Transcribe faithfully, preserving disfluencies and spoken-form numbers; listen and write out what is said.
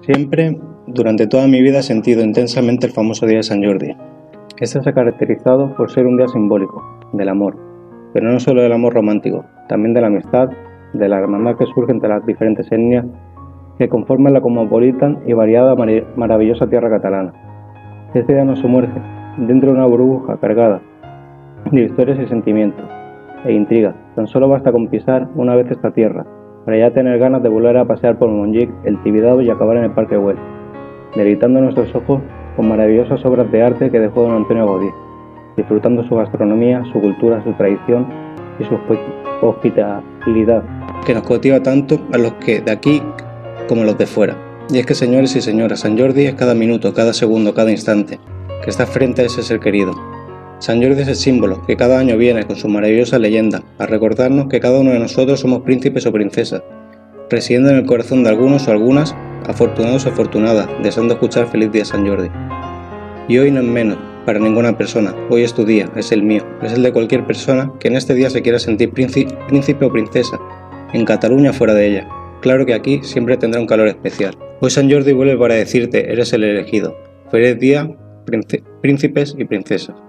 Siempre, durante toda mi vida, he sentido intensamente el famoso Día de San Jordi. Este se ha caracterizado por ser un día simbólico, del amor, pero no solo del amor romántico, también de la amistad, de la hermandad que surge entre las diferentes etnias que conforman la cosmopolita y variada mar maravillosa tierra catalana. Este día nos sumerge dentro de una burbuja cargada de historias y sentimientos e intrigas. Tan solo basta con pisar una vez esta tierra para ya tener ganas de volver a pasear por Montjuïc, el Tibidabo y acabar en el Parque Güell, deleitando nuestros ojos con maravillosas obras de arte que dejó don Antonio Gaudí, disfrutando su gastronomía, su cultura, su tradición y su hospitalidad, que nos cautiva tanto a los que de aquí como a los de fuera. Y es que, señores y señoras, San Jordi es cada minuto, cada segundo, cada instante que está frente a ese ser querido. San Jordi es el símbolo que cada año viene con su maravillosa leyenda a recordarnos que cada uno de nosotros somos príncipes o princesas, residiendo en el corazón de algunos o algunas, afortunados o afortunadas, deseando escuchar Feliz Día San Jordi. Y hoy no es menos para ninguna persona, hoy es tu día, es el mío, es el de cualquier persona que en este día se quiera sentir príncipe o princesa, en Cataluña o fuera de ella. Claro que aquí siempre tendrá un calor especial. Hoy San Jordi vuelve para decirte, eres el elegido. Feliz día, príncipes y princesas.